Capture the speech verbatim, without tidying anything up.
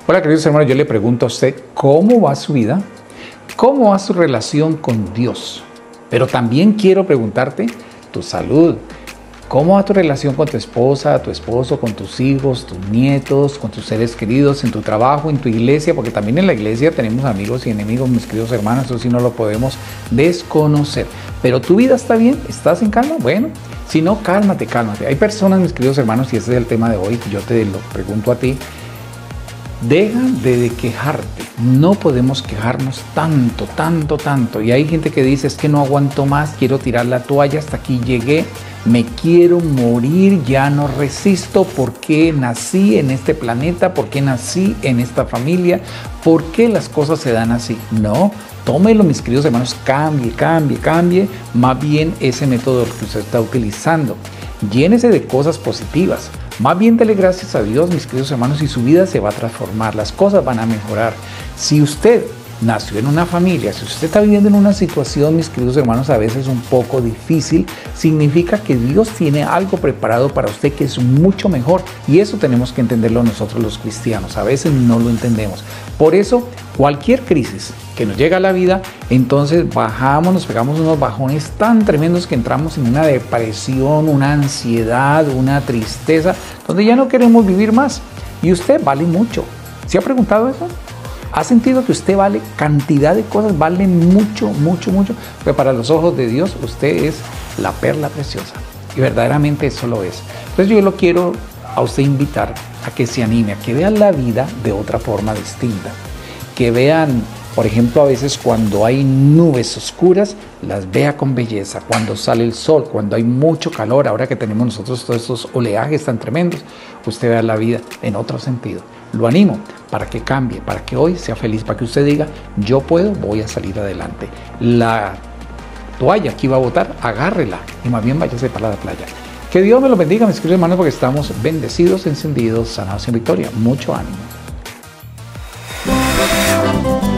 Hola queridos hermanos, yo le pregunto a usted, ¿cómo va su vida? ¿Cómo va su relación con Dios? Pero también quiero preguntarte tu salud. ¿Cómo va tu relación con tu esposa, tu esposo, con tus hijos, tus nietos, con tus seres queridos, en tu trabajo, en tu iglesia? Porque también en la iglesia tenemos amigos y enemigos, mis queridos hermanos, eso sí no lo podemos desconocer. Pero tu vida está bien, ¿estás en calma? Bueno, si no, cálmate, cálmate. Hay personas, mis queridos hermanos, y ese es el tema de hoy, yo te lo pregunto a ti. Deja de quejarte, no podemos quejarnos tanto, tanto, tanto. Y hay gente que dice, es que no aguanto más, quiero tirar la toalla, hasta aquí llegué, me quiero morir, ya no resisto. ¿Por qué nací en este planeta? ¿Por qué nací en esta familia? ¿Por qué las cosas se dan así? No, tómelo, mis queridos hermanos, cambie, cambie, cambie, más bien ese método que usted está utilizando. Llénese de cosas positivas. Más bien dele gracias a Dios, mis queridos hermanos, y su vida se va a transformar, las cosas van a mejorar. Si usted nació en una familia, si usted está viviendo en una situación, mis queridos hermanos, a veces un poco difícil, significa que Dios tiene algo preparado para usted que es mucho mejor. Y eso tenemos que entenderlo nosotros los cristianos, a veces no lo entendemos. Por eso, cualquier crisis que nos llega a la vida, entonces bajamos, nos pegamos unos bajones tan tremendos que entramos en una depresión, una ansiedad, una tristeza, donde ya no queremos vivir más. Y usted vale mucho. ¿Se ha preguntado eso? ¿Ha sentido que usted vale cantidad de cosas? Vale mucho, mucho, mucho. Pero para los ojos de Dios, usted es la perla preciosa. Y verdaderamente eso lo es. Entonces yo lo quiero a usted invitar a que se anime, a que vean la vida de otra forma distinta. Que vean, por ejemplo, a veces cuando hay nubes oscuras, las vea con belleza. Cuando sale el sol, cuando hay mucho calor, ahora que tenemos nosotros todos estos oleajes tan tremendos, usted vea la vida en otro sentido. Lo animo para que cambie, para que hoy sea feliz, para que usted diga, yo puedo, voy a salir adelante. La toalla que iba a botar, agárrela y más bien váyase para la playa. Que Dios me lo bendiga, mis queridos hermanos, porque estamos bendecidos, encendidos, sanados en victoria. Mucho ánimo.